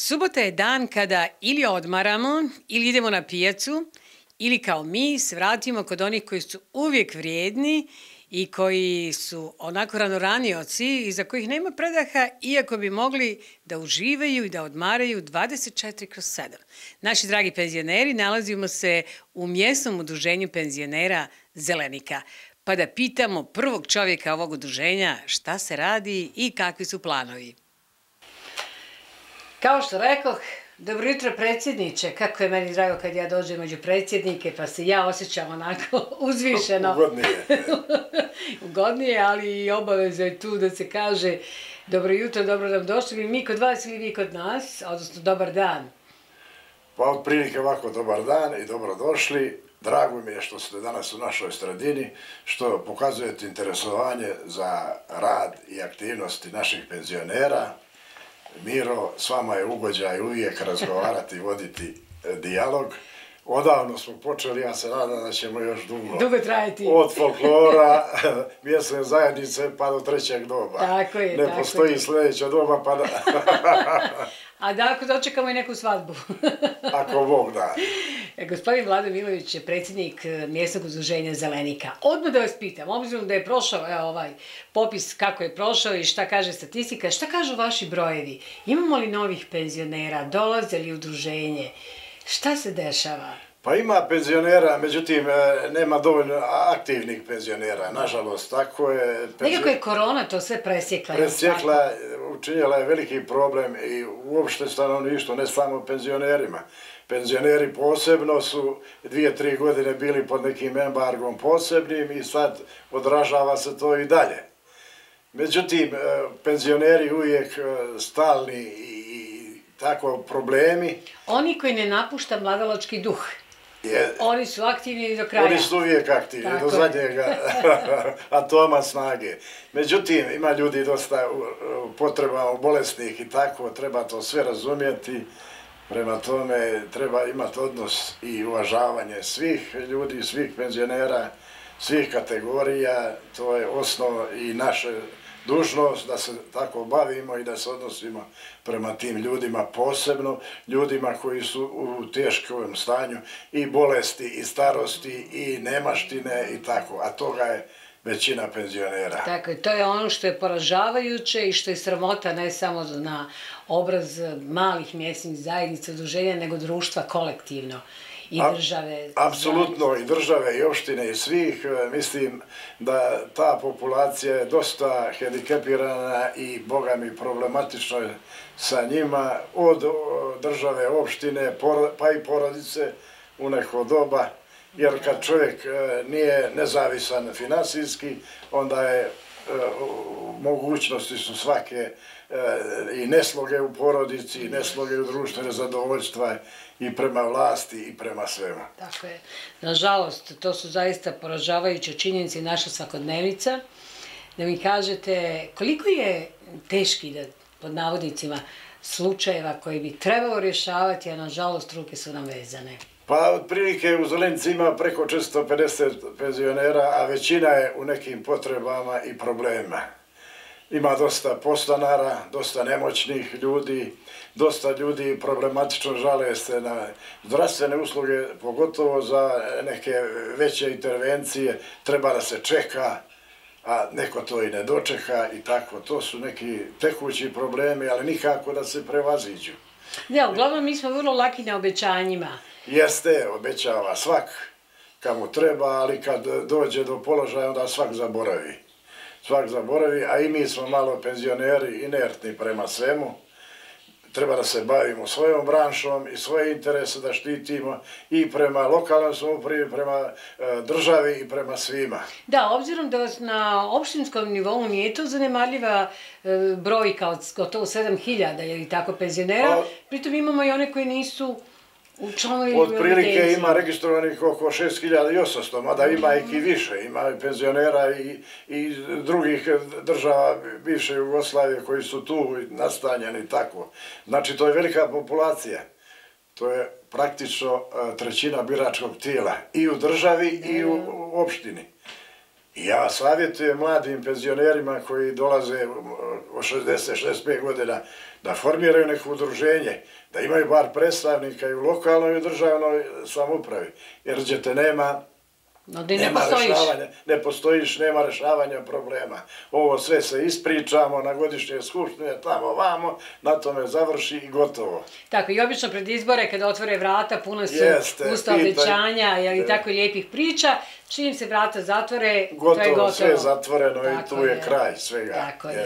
Subota je dan kada ili odmaramo, ili idemo na pijacu, ili kao mi se vratimo kod onih koji su uvijek vrijedni i koji su onako ranoranioci i za kojih nema predaha, iako bi mogli da uživaju i da odmaraju 24/7. Naši dragi penzioneri, nalazimo se u mjesnom udruženju penzionera Zelenika. Pa da pitamo prvog čovjeka ovog udruženja šta se radi i kakvi su planovi. Kao što rekoh, dobro jutro predsjedniče, kako je meni drago kad ja dođem među predsjednike pa se ja osjećam onako uzvišeno. Ugodnije. Ugodnije, ali i obaveza je tu da se kaže dobro jutro, dobro nam došli, ili mi kod vas ili vi kod nas, odnosno dobar dan. Pa otprilike ovako dobar dan i dobrodošli. Drago mi je što ste danas u našoj sredini, što pokazujete interesovanje za rad i aktivnosti naših penzionera. Miro, s vama je ugođaj uvijek razgovarati i voditi dijalog. Odavno smo počeli, ja se nadam da ćemo još dugo trajati. Od folklora, mjesne zajednice pa do trećeg doba. Tako je, ne postoji sljedeća doba pa da... A da ako dočekamo i neku svadbu. Ako Bog da. Gospodin Vlado Milović je predsjednik mjesnog udruženja Zelenika. Odmah da vas pitam, obzirom da je prošao ovaj popis kako je prošao i šta kaže statistika, šta kažu vaši brojevi? Imamo li novih penzionera? Dolaze li udruženje? Šta se dešava? Pa ima penzionera, međutim nema dovoljno aktivnih penzionera, nažalost, tako je... Nekako je korona to sve presjekla. Presjekla, učinjela je veliki problem i uopšte stanovništvo, ne samo penzionerima. Penzioneri posebno su 2-3 godine bili pod nekim embargom posebnim i sad odražava se to i dalje. Međutim, penzioneri uvijek stalni i tako problemi. Oni koji ne napušta mladalački duh. Oni su aktivni do kraja. Oni su uvijek aktivni, do zadnjega atoma snage. Međutim, ima ljudi dosta potreba bolesnih i tako, treba to sve razumjeti. Prema tome, treba imati odnos i uvažavanje svih ljudi, svih penzionera, svih kategorija. To je osnov i naša dužnost da se tako bavimo i da se odnosimo prema tim ljudima, posebno ljudima koji su u teškom stanju i bolesti, i starosti, i nemaštine i tako, a toga je većina penzionera. Tako je, to je ono što je poražavajuće i što je sramota ne samo na obraz malih mjesnih zajednica, udruženja, nego društva kolektivno i države. Apsolutno, i države, i opštine, i svih. Mislim da ta populacija je dosta hendikepirana i, boga mi, problematično je sa njima od države, opštine, pa i porodice u neko doba. Jer kad čovjek nije nezavisan finansijski, onda je mogućnosti su svake i nesloge u porodici, i nesloge u društvene zadovoljstva i prema vlasti i prema svemu. Tako je. Nažalost, to su zaista poražavajuće činjenice i naša svakodnevica. Da mi kažete koliko je teški, pod navodnicima, slučajeva koji bi trebalo rješavati, a nažalost ruke su nam vezane. Pa otprilike u Zelenici ima preko 450 penzionera, a većina je u nekim potrebama i problemima. Ima dosta podstanara, dosta nemoćnih ljudi, dosta ljudi problematično žale se na zdravstvene usluge, pogotovo za neke veće intervencije, treba da se čeka, a neko to i ne dočeka i tako. To su neki tekući problemi, ali nikako da se prevaziđu. Da, uglavnom mi smo vrlo laki na obećanjima. Jeste, obećava svak kamo treba, ali kad dođe do položaja onda svak zaboravi. Svak zaboravi, a i mi smo malo penzioneri inertni prema svemu. Treba da se bavimo svojom branšom i svoje interese da štitimo i prema lokalnoj samoupravi, prema državi i prema svima. Da, obzirom da vas na opštinskom nivou nije to zanemarljiva brojka od gotovo 7000 ili tako penzionera, pritom imamo i one koji nisu članovi otprilike ima registrovanih oko 6800, mada ima i više. Ima i penzionera i drugih država bivše Jugoslavije koji su tu nastanjeni i tako. Znači, to je velika populacija. To je praktično trećina biračkog tijela i u državi i u opštini. I ja savjetujem mladim penzionerima koji dolaze od 60-65 godina da formiraju neko udruženje, da imaju bar predstavnika i u lokalnoj i u državnoj samoupravi. Jer ćete nema rešavanja, ne postojiš, nema rešavanja problema. Ovo sve se ispričamo na godišnje skupštine, tamo vamo, na tome završi i gotovo. Tako, i obično pred izbore, kada otvore vrata, puno su usta obećanja i tako lijepih priča, čim se vrata zatvore, to je gotovo. Sve je zatvoreno i tu je kraj svega. Tako je.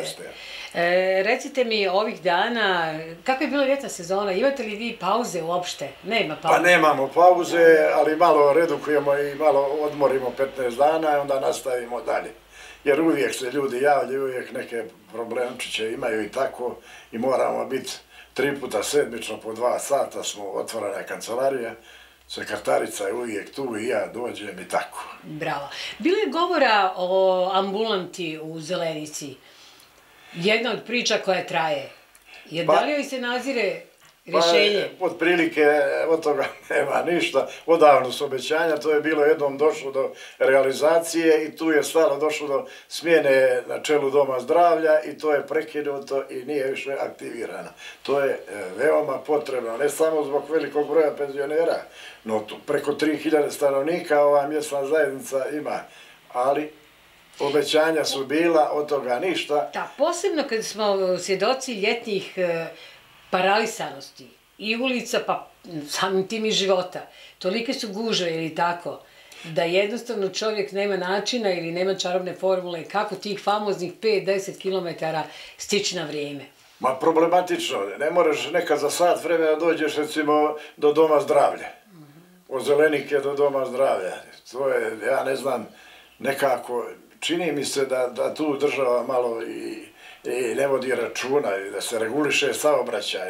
Recite mi ovih dana, kako je bila ljetna sezona, imate li vi pauze uopšte? Nema pauze. Pa nemamo pauze, ali malo redukujemo i malo odmorimo 15 dana i onda nastavimo dalje. Jer uvijek se ljudi javljaju, uvijek neke problemčiće imaju i tako i moramo biti 3 puta sedmično po 2 sata smo otvorena kancelarija. Sekretarica je uvijek tu i ja dođem i tako. Bravo. Bilo je govora o ambulanti u Zelenici. Jedna od priča koja traje. Jer da li joj se nazire rješenje? Od prilike od toga nema ništa. Odavno su obećanja, to je bilo jednom došlo do realizacije i tu je stalo došlo do smjene na čelu Doma zdravlja i to je prekinuto i nije više aktivirano. To je veoma potrebno, ne samo zbog velikog broja penzionera, no preko 3000 stanovnika ova mjesna zajednica ima, ali obećanja su bila, od toga ništa. Da, posebno kad smo svjedoci ljetnih paralisanosti i ulica, pa samim tim i života. Tolike su gužve ili tako, da jednostavno čovjek nema načina ili nema čarobne formule kako tih famoznih 5-10 kilometara stići na vrijeme. Ma problematično, ne moraš nekad za sat vremena dođeš recimo do Doma zdravlja. Od Zelenike do Doma zdravlja. To je, ja ne znam, nekako čini mi se da tu država malo i ne vodi računa, da se reguliše saobraćaj.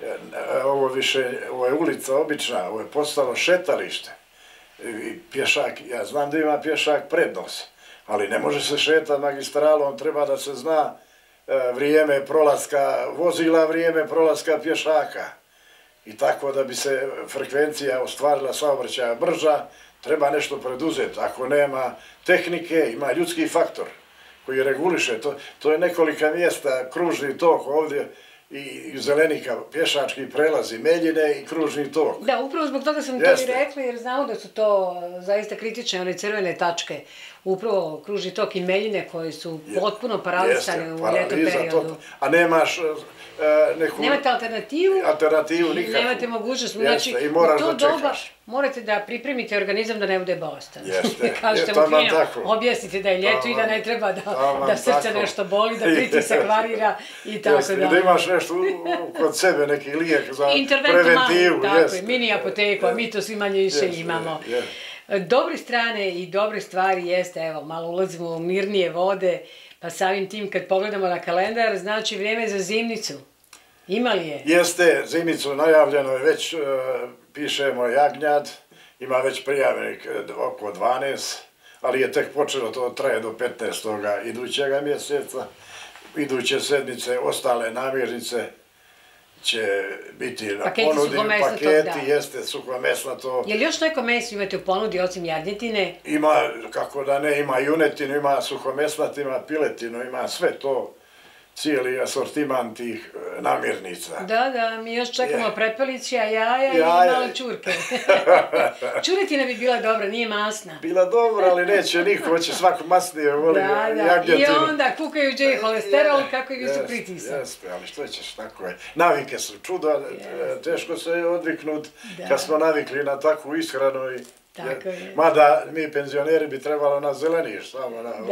Ovo je ulica obična, ovo je postalo šetalište. Pješak, ja znam da ima pješak prednost, ali ne može se šetati magistralom, treba da se zna vrijeme prolaska vozila, vrijeme prolaska pješaka. I tako da bi se frekvencija ostvarila saobraćaja brža, treba nešto preduzeti. Ako nema tehnike, ima ljudski faktor koji reguliše. To je nekolika mjesta, kružni tok ovdje i Zelenika, pješački prelazi, Meljine i kružni tok. Da, upravo zbog toga sam to i rekla, jer znamo da su to zaista kritične, one crvene tačke. Upravo kružni tok i Meljine koji su potpuno paralisane u ljetom periodu. A nemaš neku... Nemate alternativu. Alternativu nikakvu. Nemate mogućnost. Znači, u to doba morate da pripremite organizam da ne bude bolestan. Kažete mu fino, objasnite da je ljeto i da ne treba da srce nešto boli, da pritisak varira i tako dalje. Da imaš nešto kod sebe, neki lijek za preventivu. Tako je, mini apoteku, a mi to svi manje više imamo. Dobre strane i dobre stvari jeste, evo, malo ulazimo u mirnije vode, pa samim tim kad pogledamo na kalendar, znači vrijeme za zimnicu. Ima li je? Jeste, zimnicu najavljeno je već, pišemo jagnjad, ima već prijavljenih oko 12, ali je tek počelo, to traje do 15. idućega mjeseca. Iduće sedmice, ostale namirnice će biti na ponudi, paketi, jeste suhomesnato. Je li još neko meso imate u ponudi osim jagnjetine? Ima, kako da ne, ima junetinu, ima suhomesnat, ima piletinu, ima sve to, cijeli asortiman tih namirnica. Da, mi još čekamo prepelića, jaja i malo čurke. Čuretina bi bila dobra, nije masna. Bila dobra, ali neće niko, hoće svako masnije, voli jagnjetinu. I onda kukajući i holesterol, kako i visu pritisak. Jeste, ali što ćeš, tako je. Navike su čudo, teško se odviknut kad smo navikli na takvu ishranu i... Mada mi penzioneri bi trebalo na zeleniš samo na...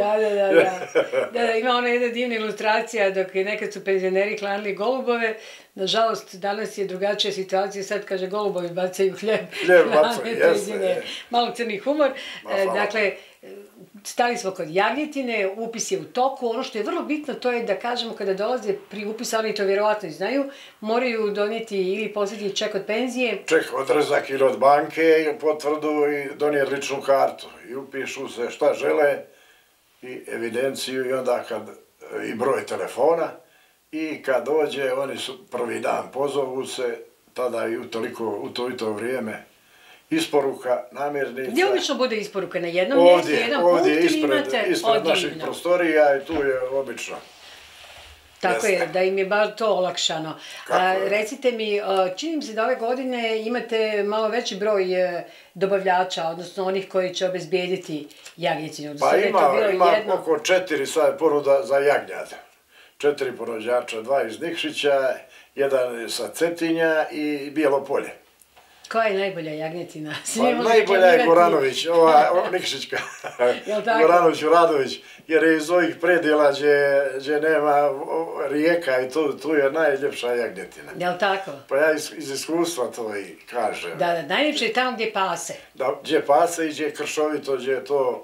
Da, ima ona jedna divna ilustracija dok nekad su penzioneri klanili golubove. Nažalost, danas je drugačija situacija, sad kaže golubovi bacaju hljeb. Hljeb bacaju, jeste. Malo crni humor. Dakle, stali smo kod jagnjetine, upis je u toku. Ono što je vrlo bitno to je da kažemo kada dolaze pri upisu, oni to vjerovatno i znaju, moraju donijeti ili posjetiti ček od penzije. Ček odrezak ili od banke, potvrdu i donijeti ličnu kartu. I upišu se šta žele i evidenciju i onda kad i broj telefona i kad dođe, oni su prvi dan pozovu se, tada i u to vrijeme isporuka, namirnica. Gdje obično bude isporuka? Na jednom mjestu, jedan punkt ili imate ispred naših prostorija i tu je obično. Tako je, da im je bar to olakšano. Recite mi, čini mi se da ove godine imate malo veći broj dobavljača, odnosno onih koji će obezbijediti jagnjetinu. Pa ima oko 4 sad ponuda za jagnjad. 4 ponuđača, 2 iz Nikšića, jedan sa Cetinja i Bijelo Polje. Koja je najbolja jagnjetina? Pa najbolja je Goranović, ova Nikšićka. Goranović, Radović, jer je iz ovih predjela gdje nema rijeka i tu je najljepša jagnjetina. Jel' tako? Pa ja iz iskustva to i kažem. Da, najljepše je tamo gdje pase. Da, gdje pase i gdje je kršovito, gdje je to...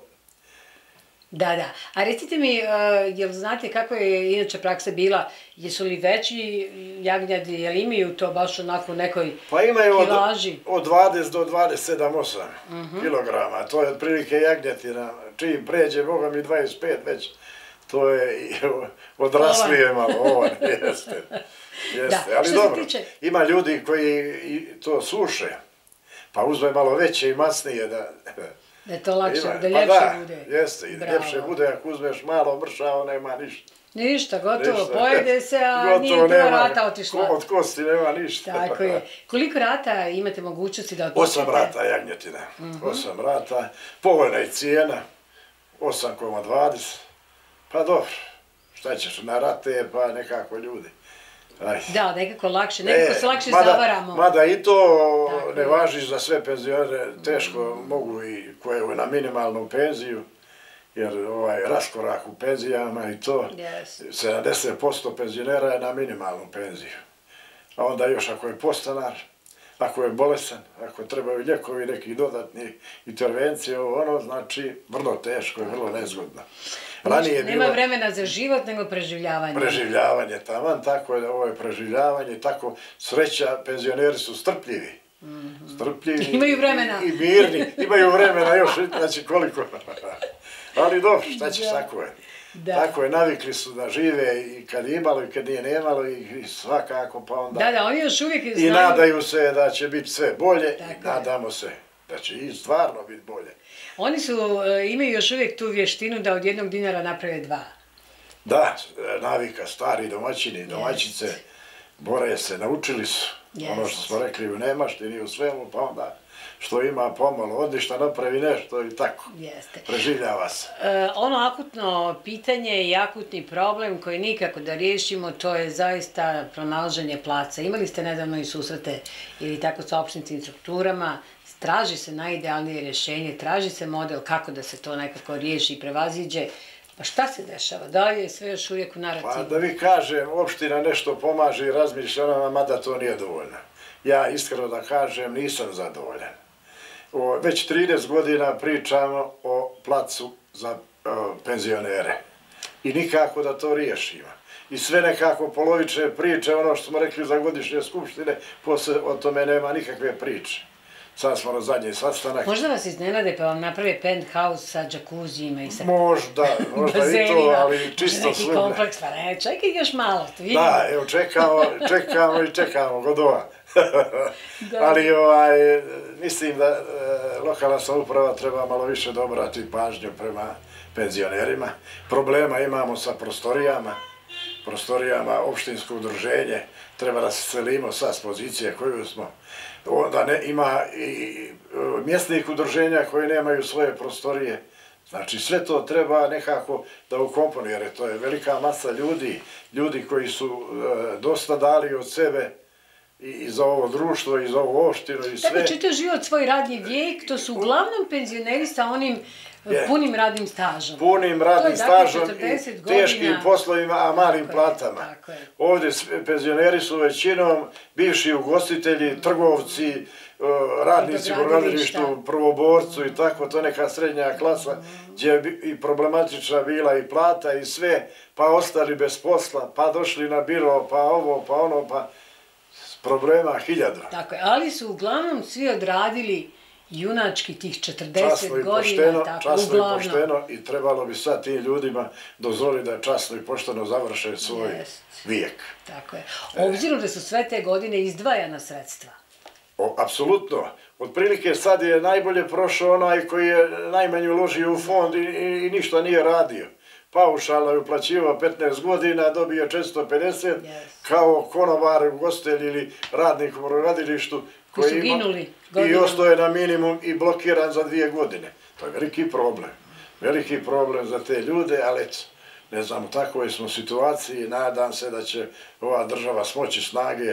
Da. A recite mi, jel znate kako je inače praksa bila, jesu li veći jagnjadi, jel imaju to baš onako u nekoj kilaži? Pa imaju od 20 do 27-8 kilograma, to je otprilike jagnjetina, čim pređe, Boga mi 25 već, to je odraslije malo, ovo jeste. Ali dobro, ima ljudi koji to suše, pa uzme malo veće i masnije da... Da je to lakše, da ljepše bude. Jeste, i ljepše bude ako uzmeš malo mršavo, nema ništa. Ništa, gotovo, pojede se, a nije prva rata otišla. Od kosti nema ništa. Tako je. Koliko rata imate mogućnosti da otpustite? 8 rata jagnjetina. 8 rata, povoljna je cijena, 8,20. Pa dobro, šta ćeš, na rate pa nekako ljudi. Da, nekako lakše, nekako se lakše zavaramo. Mada i to ne važi za sve penzionere, teško mogu i koje na minimalnu penziju, jer raskorak u penzijama i to, 70% penzionera je na minimalnu penziju. A onda još ako je podstanar, ako je bolesan, ako trebaju lijekovi, neki dodatni intervencije, znači vrlo teško i vrlo nezgodno. Nema vremena za život, nego preživljavanje. Preživljavanje, taman, tako je, ovo je preživljavanje, tako sreća, penzioneri su strpljivi. Strpljivi imaju vremena. I mirni, imaju vremena još, znači koliko. Ali dobro, šta ćeš, tako je. Tako je, navikli su da žive i kad je imalo i kad nije nemalo i svakako pa onda... Da, oni još uvijek znaju... I nadaju se da će biti sve bolje i nadamo se da će i stvarno biti bolje. Oni imaju još uvijek tu vještinu da od 1 dinara naprave 2. Da, navika, stari domaćini i domaćice bore se, naučili su. Ono što smo rekli u nemaštini, u svemu, pa onda što ima pomalo, odlišta napravi nešto i tako. Preživljava se. Ono akutno pitanje i akutni problem koji nikako da riješimo, to je zaista pronalaženje placa. Imali ste nedavno i susrete ili tako sa opštinskim strukturama, traži se najidealnije rješenje, traži se model kako da se to nekako riješi i prevaziđe. Pa šta se dešava? Da li je sve još uvijek u narativu? Pa da vi kažem, opština nešto pomaže i razmišlja onama, mada to nije dovoljno. Ja iskreno da kažem, nisam zadovoljan. Već 30 godina pričamo o placu za penzionere i nikako da to riješimo. I sve nekako polovične priče, ono što smo rekli za godišnje skupštine, posle o tome nema nikakve priče. Sad smo na zadnji sastanak. Možda vas iznenade pa vam naprave penthouse sa džakuzijima i sa možda i to, ali čisto neki kompleks, pa ne, čekaj još malo. Da, evo čekamo godova. Ali mislim da lokalna samouprava treba malo više da obrati pažnju prema penzionerima. Problema imamo sa prostorijama opštinsko udruženje, treba da se selimo sa s pozicije koju smo. Onda ima i mjesnih udruženja koji nemaju svoje prostorije. Znači sve to treba nekako da ukomponuje, jer to je velika masa ljudi koji su dosta dali od sebe i za ovo društvo, i za ovu opštinu i sve. Tako čitav život, svoj radni vijek, to su uglavnom penzioneri sa onim punim radnim stažom. Punim radnim stažom i teškim poslovima, a malim platama. Ovdje penzioneri su većinom bivši ugostitelji, trgovci, radnici u brodogradilištu, prvoborcu i tako, to neka srednja klasa gdje je i problematična bila i plata i sve, pa ostali bez posla, pa došli na biro, pa ovo, pa ono, pa problema 1000. Tako je, ali su uglavnom svi odradili junački tih 40 godina. Časno i pošteno i trebalo bi sad tim ljudima dozvoliti da časno i pošteno završe svoj vijek. Tako je. Obzirom da su sve te godine izdvajana sredstva Apsolutno. Otprilike sad je najbolje prošao onaj koji je najmanje uložio u fond i ništa nije radio. Paušalno je uplaćivao 15 godina, dobio 450, kao konobar, ugostitelj ili radnik u brodogradilištu koji su ginuli i ostaje na minimum i blokiran za 2 godine. To je veliki problem. Veliki problem za te ljude, ali eto, ne znam, u takvoj smo situaciji, nadam se da će ova država smoći snage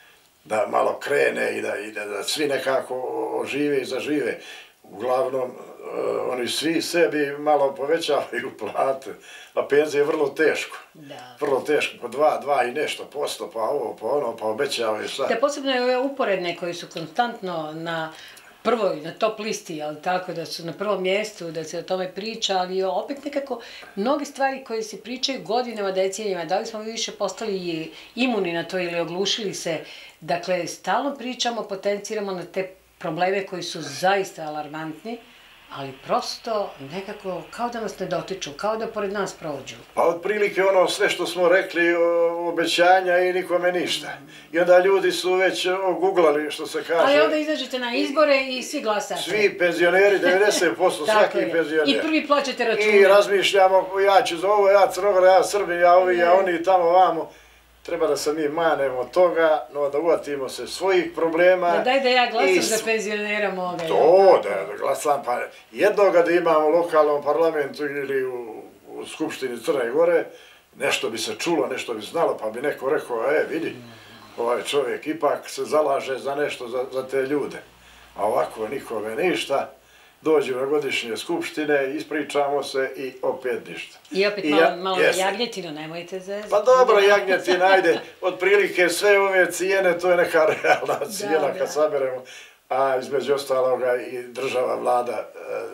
da malo krene i da svi nekako ožive i zažive. Uglavnom, oni svi sebi malo povećavaju plate, a penzije je vrlo teško. Vrlo teško, po 2 i nešto posto, pa ovo, pa ono, pa obećavaju šta. Da posebno je ove uporedne koji su konstantno na prvoj, na top listi, ali tako da su na prvom mjestu, da se o tome priča, ali opet nekako mnoge stvari koje se pričaju godinama, decenijama, da li smo više postali imuni na to ili oglušili se, dakle, stalno pričamo, potenciramo na te probleme koji su zaista alarmantni, ali prosto nekako kao da nas ne dotiču, kao da pored nas prođu. Pa otprilike ono sve što smo rekli, obećanja i nikome ništa. I onda ljudi su već oguglali, što se kaže. Ali onda izađete na izbore i svi glasate. Svi penzioneri, 90% svaki penzioner. I prvi plaćate račune. I razmišljamo, ja ću za ovo, ja Crnogora, ja Srbi, ja ovi, ja oni, tamo, vamo. Treba da se mi manemo toga, no da uvatimo se svojih problema. Daj da ja glasam za penzionera moga. To, da glasam, pa jednoga da imamo u lokalnom parlamentu ili u Skupštini Crne Gore, nešto bi se čulo, nešto bi znalo, pa bi neko rekao, vidi, ovaj čovjek ipak se zalaže za nešto, za te ljude. A ovako nikome ništa. Dođu na godišnje skupštine, ispričamo se i opet ništa. I opet malo jagnjetinu, nemojte zezati. Pa dobro, jagnjetina, ajde, otprilike sve ove cijene, to je neka realna cijena kad saberemo, a između ostaloga i država, vlada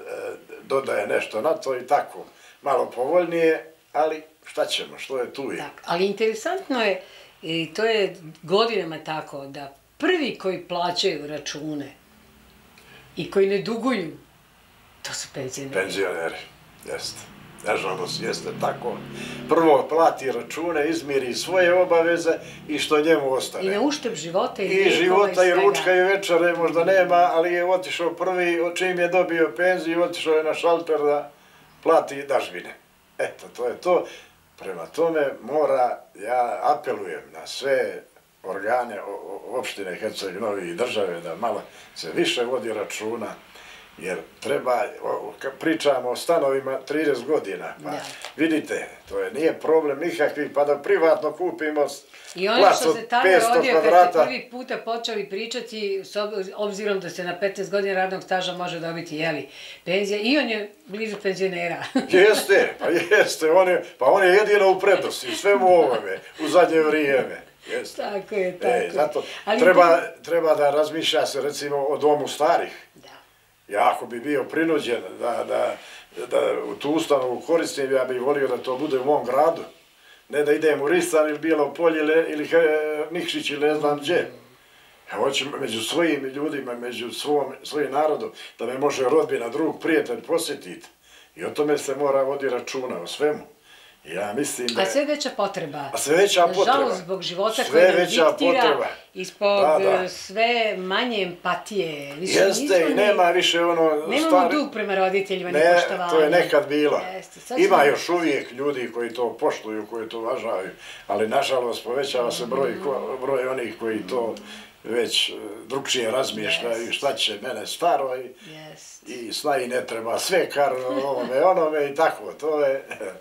dodaje nešto na to i tako, malo povoljnije, ali šta ćemo, što je tu je. Ali interesantno je, i to je godinama tako, da prvi koji plaćaju račune i koji ne duguju, to su penzioneri. Penzioneri, jeste. Nažalost, jeste tako. Prvo plati račune, izmiri svoje obaveze i što njemu ostane. I na uštep života i lijekova i svega. I života i ručka i večere možda nema, ali je otišao prvi, čim je dobio penziju, otišao je na šalter da plati dažbine. Eto, to je to. Prema tome mora, ja apelujem na sve organe opštine Herceg Novi i države da malo se više vodi računa. Jer treba, pričamo o stanovima 30 godina, pa vidite, to nije problem nikakvi, pa da privatno kupimo plac od 500 kvadrata. I ono što se tada rodio kad ste prvi puta počeli pričati, obzirom da se na 15 godina radnog staža može dobiti, penzija, i on je blizu penzionera. Jeste, pa on je jedino u prednosti, svemu ovome, u zadnje vrijeme. Tako je, tako je. Zato treba da razmišlja se, recimo, o domu starih. Ja ako bi bio prinuđen da u tu ustanovu koristim, ja bih volio da to bude u mom gradu. Ne da idem u Ristan ili Bijelo polje ili Nikšić ili ne znam gdje. Ja hoću među svojim ljudima, među svojim narodom, da me može rodbina, drug, prijatelj posjetiti. I o tome se mora voditi računa, o svemu. Ja mislim da je... A sve veća potreba. A sve veća potreba. Nažalost, zbog života koji nam diktira i zbog sve manje empatije. Jeste i nema više ono... Nemamo dug prema roditeljima, ni poštovanja. Ne, to je nekad bilo. Ima još uvijek ljudi koji to poštuju, koji to uvažavaju, ali nažalost povećava se broj onih koji to već drugčije razmišljaju, šta će mene staro i sna i ne treba sve kar onome i tako, to je...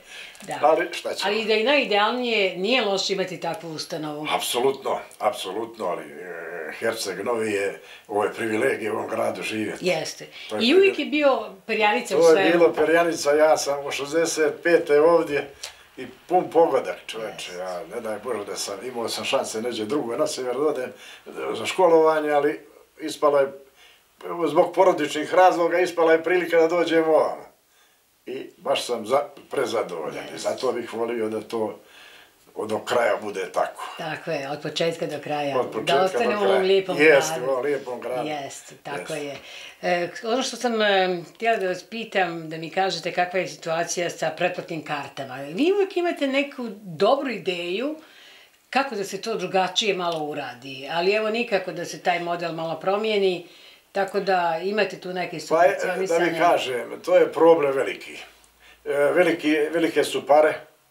Ali šta ćemo? Ali da i najidealnije nije loše imati takvu ustanovu. Apsolutno, ali Herceg Novi je ove privilegije u ovom gradu živjeti. Jeste. I uvijek je bio perjanica u svemu. To je bilo perjanica, ja sam u 65. ovdje i pun pogodak, čoveče. Ja ne daj Bože da sam, imao sam šanse neđe drugo na sever odem za školovanje, ali ispala je, zbog porodičnih razloga, ispala je prilika da dođem ovamo. I baš sam prezadovoljan i zato bih volio da to do kraja bude tako. Tako je, od početka do kraja. Da ostane u ovom lijepom gradu. Jeste, u ovom lijepom gradu. Jeste, tako je. Ono što sam htjela da vas pitam, da mi kažete kakva je situacija sa pretplatnim kartama. Vi uvijek imate neku dobru ideju kako da se to drugačije malo uradi, ali evo nikako da se taj model malo promijeni, tako da imate tu neke subvencionisanje. Da mi kažem, to je problem veliki. Velike su pare,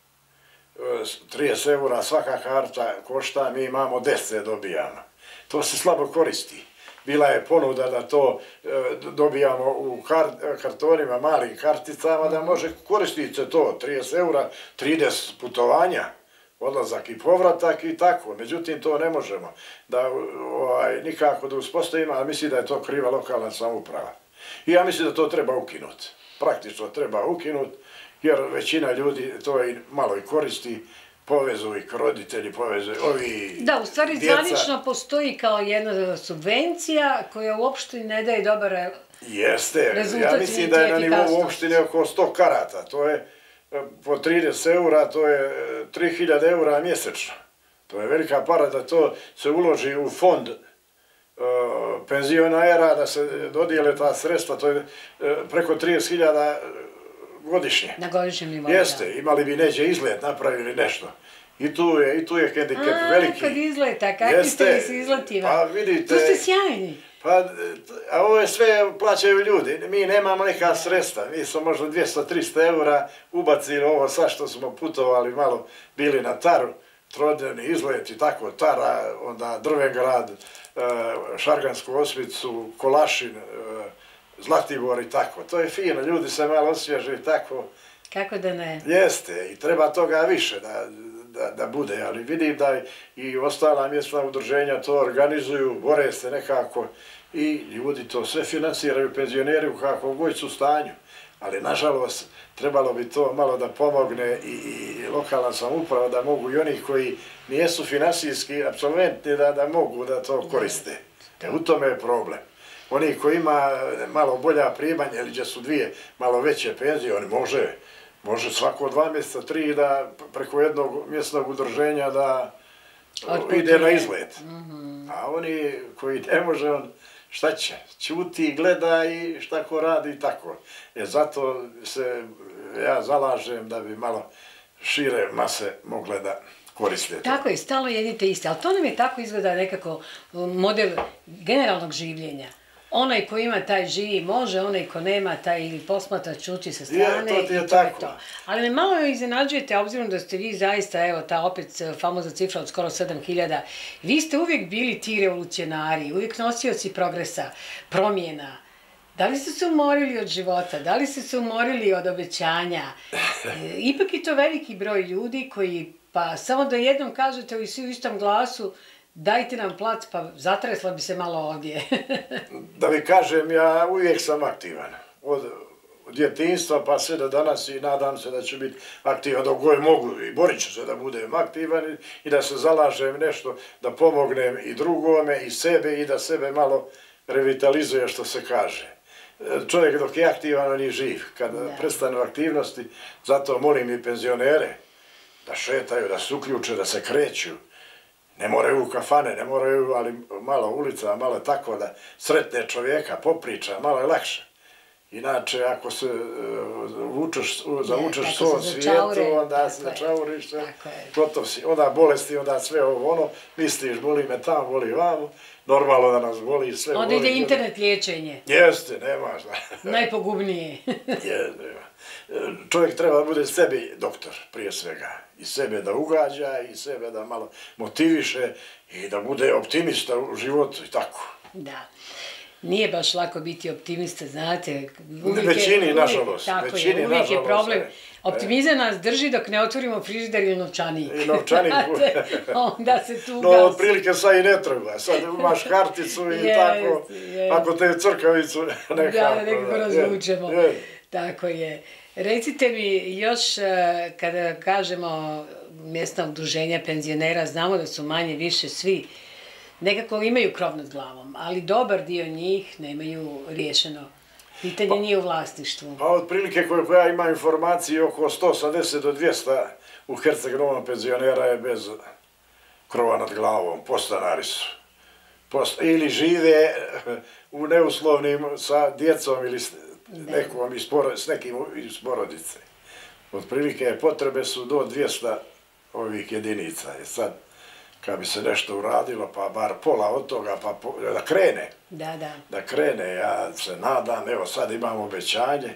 30 € svaka karta košta, mi imamo 10 dobijamo. To se slabo koristi. Bila je ponuda da to dobijamo u kartonima, malim karticama, da može koristiti se to, 30 €, 30 putovanja, odlazak i povratak i tako. Međutim, to ne možemo nikako da uspostavimo, a mislim da je to kriva lokalna samouprava. I ja mislim da to treba ukinuti. Praktično treba ukinuti, jer većina ljudi to malo i koristi, povezu ih roditelji, povezu ovi da, u stvari zvanično postoji kao jedna subvencija koja uopšte ne daje dobar rezultat. Jeste, ja mislim da je na nivou opštine oko 100 karata, to je po 30 € to je 3000 € mjesečno. To je velika para da to se uloži u fond penzionera, da se dodijele ta sredstva, to je preko 30.000 godišnje. Na godišnjem nivou, jeste, imali bi neđe izlet, napravili nešto. I tu je hendikep veliki. Kod izleta, kakvi ste li se izletima? Pa vidite. Tu ste sjajni. Pa, a ovo je sve plaćaju ljudi. Mi nemamo neka sredstva. Mi smo možda 200-300 € ubacili ovo sad što smo putovali, malo bili na Taru, trodnevni izlet i tako, Tara, onda Drvengrad, Šargansku Osmicu, Kolašin, Zlatibor i tako. To je fino, ljudi se malo osvježe i tako. Kako da ne? Jeste, i treba toga više da bude, ali vidim da i ostala mjesna udruženja to organizuju, bore se nekako i ljudi to sve finansiraju, penzioneri u kakvom god su stanju. Ali, nažalost, trebalo bi to malo da pomogne i lokalna samouprava, da mogu i oni koji nijesu finansijski apsolventni da mogu da to koriste. U tome je problem. Oni koji ima malo bolja primanja ili gdje su dvije malo veće penzije, oni može svako 2 mjeseca, 3 da preko jednog mjesnog udruženja da ide na izlet. A oni koji ne može, on šta će? Ćuti, gleda i šta ko radi i tako. Zato se ja zalažem da bi malo šire mase mogle da koriste. Tako je, stalno jedite iste, ali to nam je tako izgleda nekako model generalnog življenja. Onaj ko ima taj živi može, onaj ko nema taj ili posmatra čuči sa strane i to je to. Ali me malo iznenađujete, obzirom da ste vi zaista, evo ta opet famozna cifra od skoro 7.000, vi ste uvijek bili ti revolucionari, uvijek nosioci progresa, promjena. Da li ste se umorili od života, da li ste se umorili od obećanja? Ipak je to veliki broj ljudi koji, pa samo da jednom kažete i svi u istom glasu, dajte nam plac, pa zatresla bi se malo ovdje. Da vi kažem, ja uvijek sam aktivan. Od djetinjstva pa sve do danas i nadam se da ću biti aktivan dok god mogu i borit ću se da budem aktivan i da se zalažem nešto, da pomognem i drugome i sebe i da sebe malo revitalizuje što se kaže. Čovjek dok je aktivan, on je živ. Kad prestane aktivnosti, zato molim i penzionere da šetaju, da se uključe, da se kreću. Ne moraju u kafane, ne moraju, ali malo ulica, malo tako da sretne čovjeka, popriča, malo je lakše. Inače, ako se zavučeš svom svijetu, onda se začauriš, gotov si. Onda bolesti, onda sve ovo ono, misliš, boli me tamo, boli vamo, normalno da nas boli sve. Onda ide internet liječenje. Jeste, nema šta. Najpogubnije. Čovjek treba da bude sebi doktor, prije svega. I sebe da ugađa, i sebe da malo motiviše i da bude optimista u životu i tako. Da. Nije baš lako biti optimista, znate. Većini, nažalost. Tako je, uvijek je problem. Optimizam nas drži dok ne otvorimo frižider ili novčanik. I novčanik. Onda se tu gasi. No, otprilike sad i ne treba. Sad imaš karticu i tako. Ako te crkavicu nekako. Da, nekako razvučemo. Tako je. Recite mi još, kada kažemo mjesna udruženja penzionera, znamo da su manje više svi nekako imaju krov nad glavom, ali dobar dio njih nemaju riješeno. Pitanje nije u vlasništvu. Pa otprilike koliko ja imam informacije, oko 180 do 200 u Herceg-Novom penzionera je bez krova nad glavom, podstanari su. Ili žive u neuslovnim sa djecom ili s nekim iz porodice. Otprilike potrebe su do 200 ovih jedinica. Sad, kad bi se nešto uradilo, pa bar pola od toga, pa da krene. Da krene, ja se nadam, evo sad imamo obećanje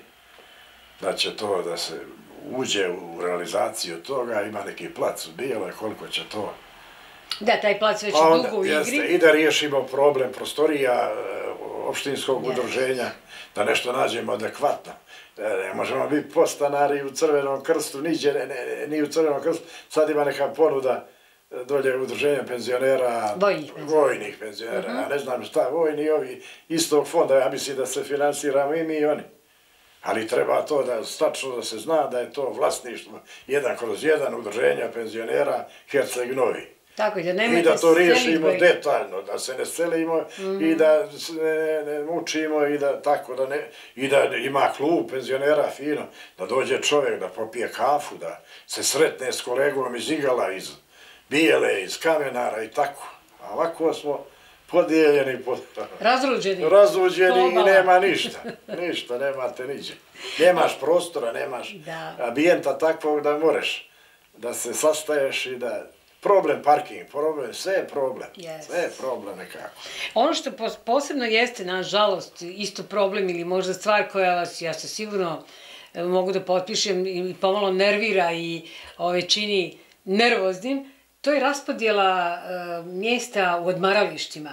da će to, da se uđe u realizaciju toga, ima neki plac u Bijeloj, koliko će to... Da, taj plac već dugo u igri. I da riješimo problem prostorija opštinskog udruženja, da nešto nađemo adekvatno. Ne možemo biti podstanari u Crvenom krstu, ni u Crvenom krstu. Sad ima neka ponuda dolje udruženja penzionera, vojnih penzionera. Ja ne znam šta, vojni ovi istog fonda, ja mislim da se finansiramo i mi i oni. Ali treba to da stačno da se zna da je to vlasništvo 1/1 udruženja penzionera Herceg Novi. I da to riješimo detaljno, da se ne selimo i da se ne mučimo i da tako da ne... I da ima klub penzionera fino, da dođe čovjek da popije kafu, da se sretne s kolegom iz Igala, iz Bijele, iz Kamenara i tako. A ovako smo podijeljeni, razluđeni i nema ništa. Ništa, nemate niđe. Nemaš prostora, nemaš ambijenta takvog da moraš da se sastaješ i da... Problem parking, problem, sve je problem. Sve je problem nekako. Ono što posebno jeste, nažalost, isto problem ili možda stvar koja vas, ja se sigurno mogu da potpišem, i pomalo nervira i čini nervoznim, to je raspodjela mjesta u odmaralištima.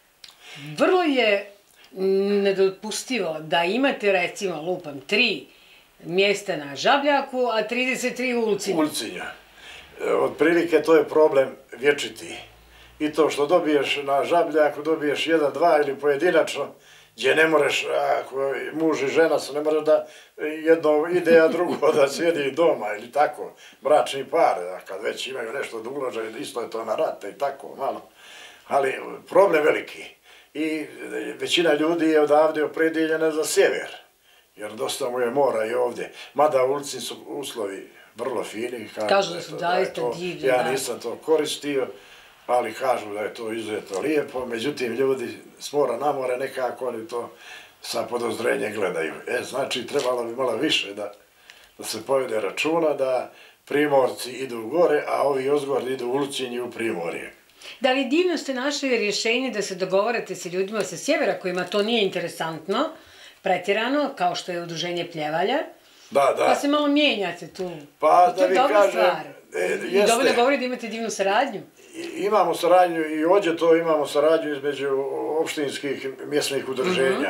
Vrlo je nedopustivo da imate, recimo, lupam, 3 mjesta na Žabljaku, a 33 u Ulcinju. Ulcinja. Otprilike to je problem vječiti. I to što dobiješ na Žabljaku, dobiješ 1, 2 ili pojedinačno, gdje ne moreš, ako muž i žena su, ne moraš da jedno ide, a drugo da sjedi doma ili tako, bračni par, kad već imaju nešto da ulože, isto je to na rate i tako, malo. Ali problem veliki. I većina ljudi je odavde opredjeljena za sjever, jer dosta mu je mora i ovdje. Mada u ulici su uslovi vrlo fini. Kažu da su zaista divni. Ja nisam to koristio, ali kažu da je to izuzetno lijepo. Međutim, ljudi s mora na more nekako oni to sa podozrenjem gledaju. Znači, trebalo bi malo više da se povede računa da Primorci idu gore, a ovi ozgorni idu u Ulcinj i u Primorje. Da li divno ste našli rješenje da se dogovarate sa ljudima sa sjevera kojima to nije interesantno, pretjerano, kao što je udruženje Pljevalja? Da. Pa se malo mijenjate tu. Pa da vi kažem, I dovoljno govori da imate divnu saradnju. Imamo saradnju i ovdje to imamo saradnju između opštinskih mjesnih udruženja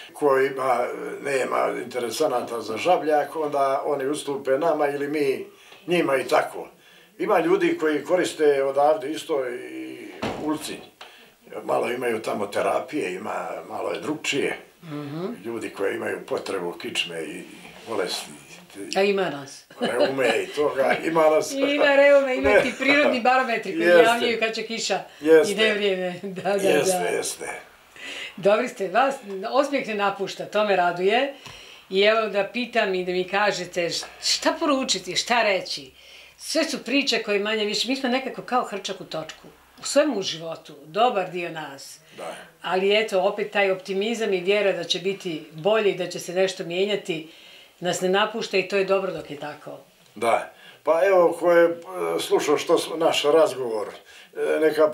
kojima nema interesanata za Žabljak, onda oni ustupe nama ili mi njima i tako. Ima ljudi koji koriste odavde isto i Ulcinj. Malo imaju tamo terapije, malo je drugčije. Ljudi koji imaju potrebu kičme i bolesti. A ima nas. Reume i toga, ima nas. Ima reume, ima ti prirodni barometri koji javljaju kad će kiša i ne vrijeme. Jeste. Dobri ste, vas osmijeh ne napušta, to me raduje. I evo da pitam i da mi kažete šta poručiti, šta reći. Sve su priče koje manje više, mi smo nekako kao hrčak u točku. U svemu u životu, dobar dio nas. Ali eto, opet taj optimizam i vjera da će biti bolje i da će se nešto mijenjati nas ne napušta i to je dobro dok je tako. Da. Pa evo, ko je slušao naš razgovor, neka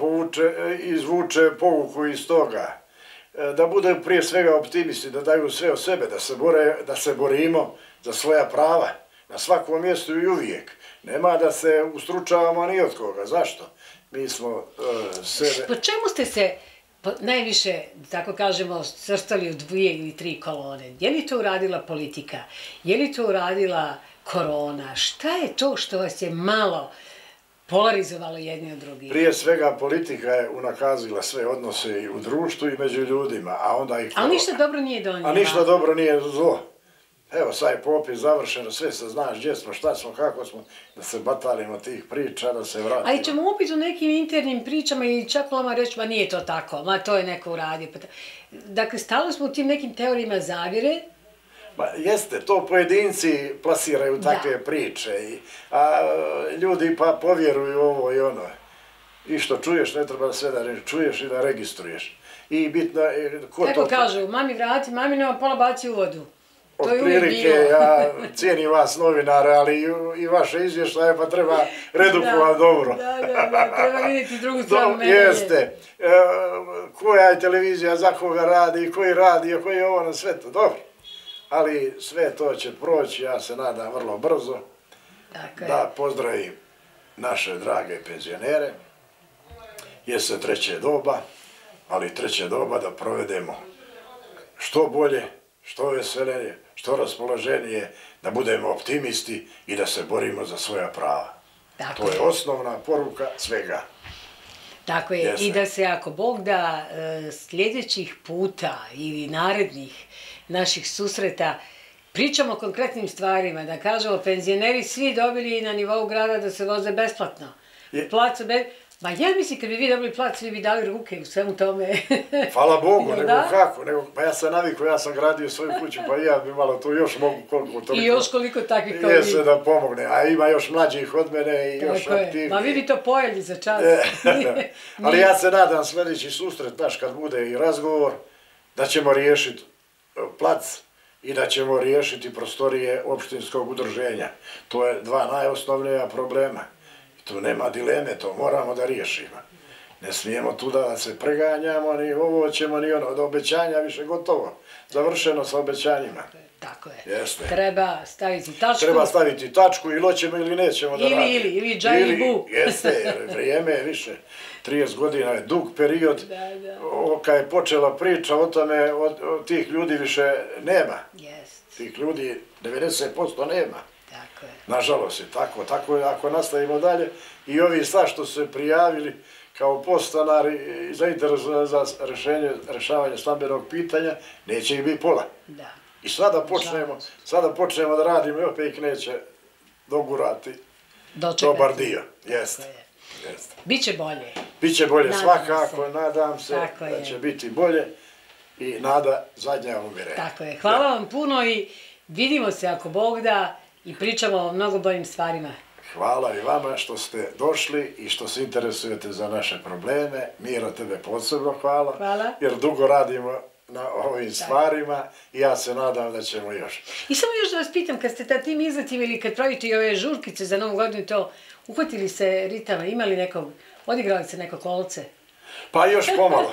izvuče pouku iz toga. Da bude prije svega optimisti, da daju sve od sebe, da se borimo za svoja prava na svakom mjestu i uvijek. Nema da se ustručavamo ni od koga. Zašto? Mi smo sebe... Po čemu ste se najviše, tako kažemo, srstali u 2 ili 3 kolone? Je li to uradila politika? Je li to uradila korona? Šta je to što vas je malo polarizovalo jedni od drugih? Prije svega politika je unakazila sve odnose i u društvu i među ljudima, a onda i korona. Ali ništa dobro nije donijela. A ništa dobro nije zlo. Evo, sad je popis završeno, sve se znaš gdje smo, šta smo, kako smo, da se batalimo tih priča, da se vratimo. Ali ćemo opet u nekim internim pričama i čak lama reći, ma nije to tako, ma to je neko uradio. Dakle, stalo smo u tim nekim teorijima zavjere. Ma jeste, to pojedinci plasiraju takve priče, a ljudi pa povjeruju ovo i ono. I što čuješ, ne treba sve da čuješ i da registruješ. I bitno je... Kako kažu, mami vrati, mami nema pola baci u vodu. otprilike, ja cijenim vas novinare, ali i vaše izvještaje, pa treba redukovati dobro. Da, treba vidjeti drugu stranu mene. Jeste. Koja je televizija, za koga radi, koji radi, koji je ovo na svetu, dobro. Ali sve to će proći, ja se nadam vrlo brzo, da pozdravim naše drage penzionere. Jeste treće doba, ali treće doba da provedemo što bolje, što veselije, što raspoloženije, da budemo optimisti i da se borimo za svoja prava. To je osnovna poruka svega. Tako je, i da se ako Bog da sljedećih puta ili narednih naših susreta pričamo o konkretnim stvarima, da kažemo penzioneri svi dobili na nivou grada da se voze besplatno. Ma ja mislim kad bi vi dobili plac, vi bi dali ruke u svemu tome. Hvala Bogu, nego kako, pa ja sam navikao, ja sam gradio svoju kuću, pa i ja bi malo to još mogu koliko toliko. I još koliko takvih kao vi. Jeste da pomogne, a ima još mlađih od mene i još aktivniji. Ma vi bi to pojeli za čas. Ali ja se nadam sljedeći susret naš kad bude i razgovor, da ćemo riješiti plac i da ćemo riješiti prostorije opštinskog udruženja. To je dva najosnovnija problema. Tu nema dileme, to moramo da riješimo. Ne smijemo tu da se preganjamo, ni ovo ćemo, ni ono. Od obećanja više gotovo. Završeno sa obećanjima. Tako je. Treba staviti tačku. Treba staviti tačku ili hoćemo ili nećemo da radimo. Ili džaj i bu. Jeste, vrijeme je više. 30 godina je dug period. Kad je počela priča o tome, od tih ljudi više nema. Tih ljudi 90% nema. Nažalost je tako. Tako je ako nastavimo dalje. I ovi sad što su se prijavili kao podstanari i zainteresovani za rješavanje stambenog pitanja, neće ih biti pola. I sada počnemo da radimo i opet ih neće dogurati dobar dio. Jeste. Biće bolje. Biće bolje svakako, nadam se da će biti bolje i nada zadnja uvjerenja. Tako je. Hvala vam puno i vidimo se ako Bog da i pričamo o mnogo boljim stvarima. Hvala i vama što ste došli i što se interesujete za naše probleme. Miro, tebe posebno hvala. Jer dugo radimo na ovim stvarima i ja se nadam da ćemo još. I samo još da vas pitam, kad ste tim izletima ili kad pravite i ove žurkice za Novu godinu, to uhvatili se ritama, imali nekog, odigrali se neko kolce? Pa još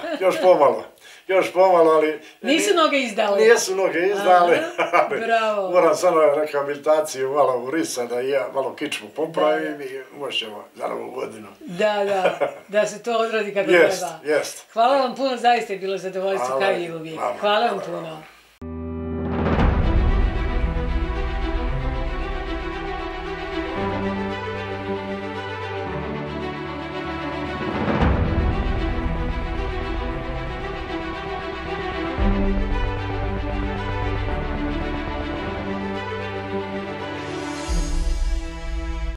pomalo, ali... Nisu noge izdale? Nisu noge izdale, bravo. Moram samo rehabilitaciju malo urisati, da i ja malo kičmu popravim i možemo za Novu godinu. Da se to odradi kako treba. Jest. Hvala vam puno, zaista je bilo zadovoljstvo kao i uvijek. Hvala vam puno.